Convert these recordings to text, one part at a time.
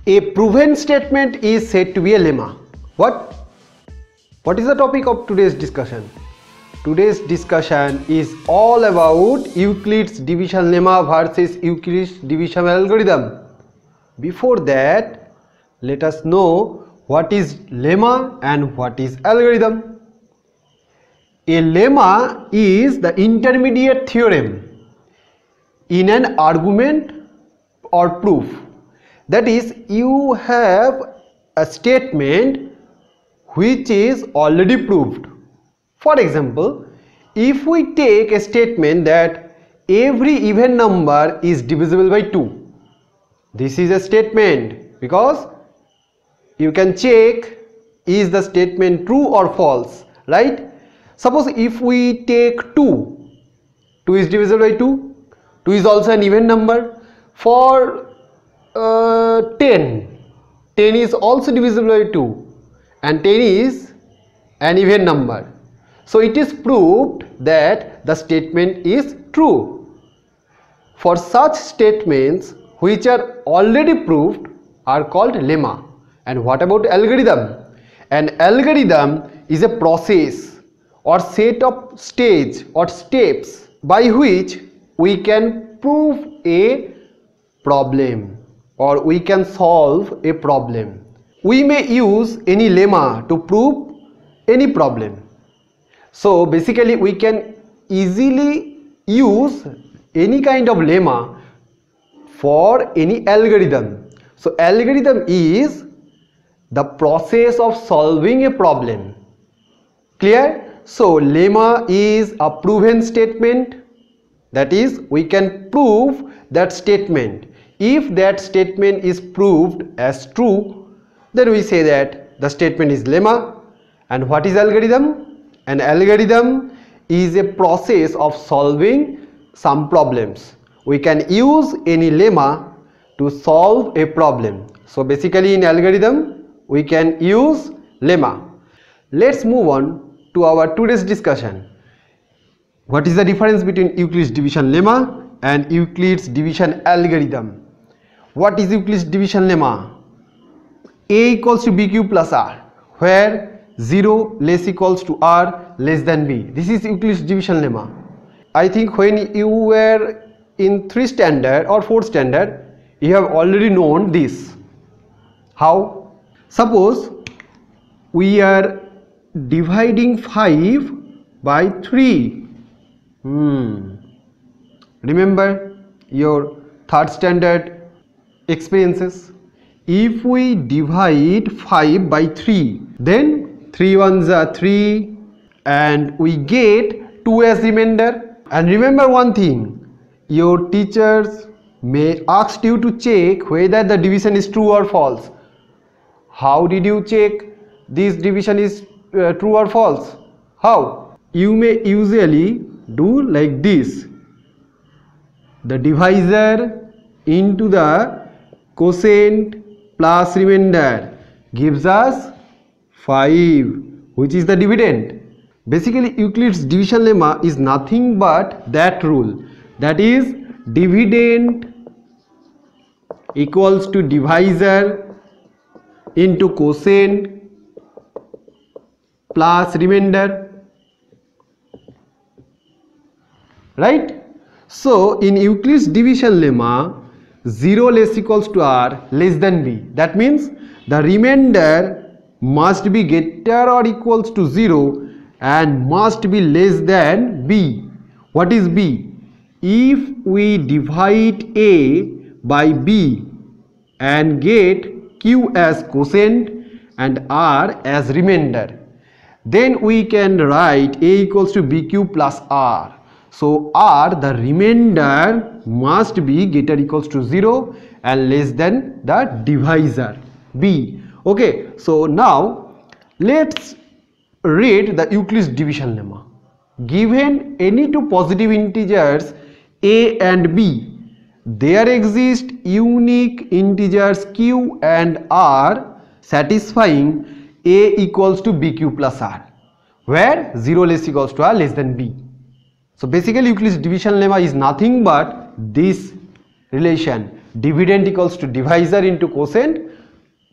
A proven statement is said to be a lemma. What? What is the topic of today's discussion? Today's discussion is all about Euclid's division lemma versus Euclid's division algorithm. Before that, let us know what is lemma and what is algorithm. A lemma is the intermediate theorem in an argument or proof. That is, you have a statement which is already proved. For example, if we take a statement that every even number is divisible by 2, this is a statement because you can check is the statement true or false, right? Suppose if we take 2 is divisible by 2, 2 is also an even number. For 10 is also divisible by 2 and 10 is an even number. So it is proved that the statement is true. For such statements which are already proved are called lemma. And what about algorithm? An algorithm is a process or set of stage or steps by which we can prove a problem or we can solve a problem. We may use any lemma to prove any problem. So basically we can easily use any kind of lemma for any algorithm. So algorithm is the process of solving a problem. Clear? So lemma is a proven statement, that is, we can prove that statement. If that statement is proved as true, then we say that the statement is lemma. And what is algorithm? An algorithm is a process of solving some problems. We can use any lemma to solve a problem. So basically in algorithm we can use lemma. Let's move on to our today's discussion. What is the difference between Euclid's division lemma and Euclid's division algorithm? What is Euclid's division lemma? A equals to BQ plus R, where 0 less equals to R less than B. This is Euclid's division lemma. I think when you were in 3rd standard or 4th standard, you have already known this. How? Suppose we are dividing 5 by 3. Remember your 3rd standard experiences. If we divide 5 by 3, then 3 ones are 3 and we get 2 as remainder. And remember one thing, your teachers may ask you to check whether the division is true or false. How did you check this division is true or false? How? You may usually do like this. The divisor into the quotient plus remainder gives us 5, which is the dividend. Basically Euclid's division lemma is nothing but that rule, that is dividend equals to divisor into quotient plus remainder, right? So in Euclid's division lemma, 0 less equals to R less than B. That means the remainder must be greater or equals to 0 and must be less than B. What is B? If we divide A by B and get Q as quotient and R as remainder, then we can write A equals to BQ plus R. So R, the remainder, must be greater equals to 0 and less than the divisor B. Okay, so now let's read the Euclid's division lemma. Given any two positive integers A and B, there exist unique integers Q and R satisfying A equals to BQ plus R, where 0 less equals to R less than B. So basically Euclid's division lemma is nothing but this relation, dividend equals to divisor into quotient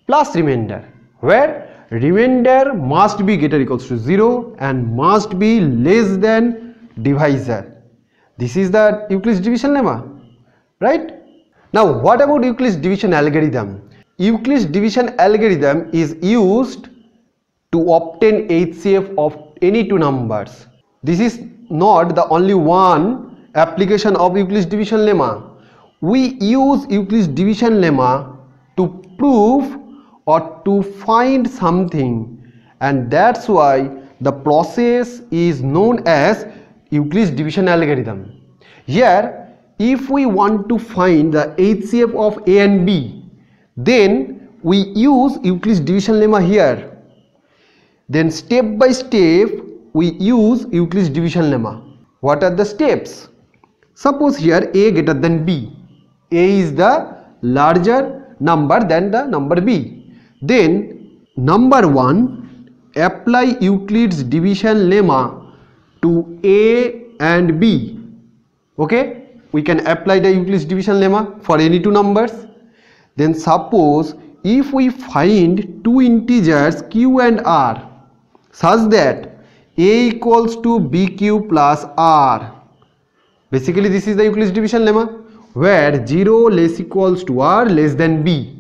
plus remainder, where remainder must be greater or equals to 0 and must be less than divisor. This is the Euclid's division lemma, right? Now what about Euclid's division algorithm? Euclid's division algorithm is used to obtain HCF of any two numbers. This is not the only one application of Euclid's division lemma. We use Euclid's division lemma to prove or to find something, and that's why the process is known as Euclid's division algorithm. Here, if we want to find the HCF of A and B, then we use Euclid's division lemma here. Then step by step we use Euclid's division lemma. What are the steps? Suppose here A greater than B. A is the larger number than the number B. Then number 1, apply Euclid's division lemma to A and B. Okay, we can apply the Euclid's division lemma for any two numbers. Then suppose if we find two integers Q and R such that A equals to BQ plus R. Basically this is the Euclid's division lemma, where 0 less equals to R less than B.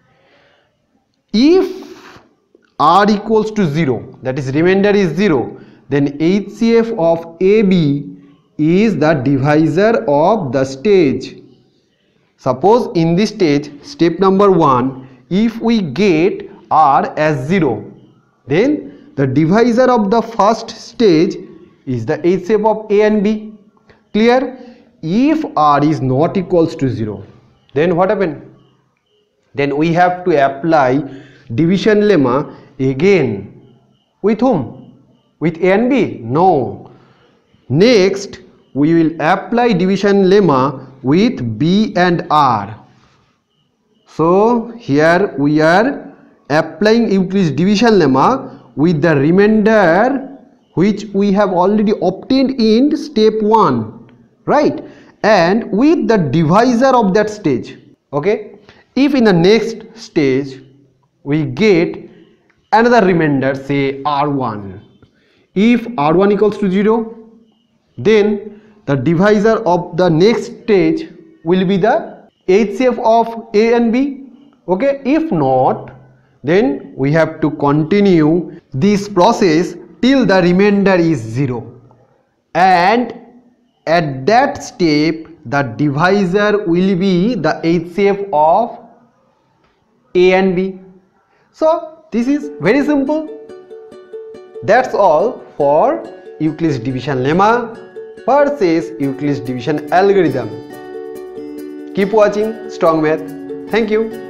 If R equals to 0, that is remainder is 0, then HCF of AB is the divisor of the stage. Suppose in this stage, step number 1, if we get R as 0, then the divisor of the first stage is the HCF of A and B. Clear? If R is not equals to 0, then what happened? Then we have to apply division lemma again. With whom? With A and B? No. Next, we will apply division lemma with B and R. So here we are applying Euclid's division lemma with the remainder which we have already obtained in step 1, right? And with the divisor of that stage. Okay, if in the next stage we get another remainder, say R1, if R1 equals to 0, then the divisor of the next stage will be the HCF of A and B. Okay, if not, then we have to continue this process till the remainder is 0, and at that step the divisor will be the HCF of A and B. So this is very simple. That's all for Euclid's division lemma versus Euclid's division algorithm. Keep watching Strong Math. Thank you.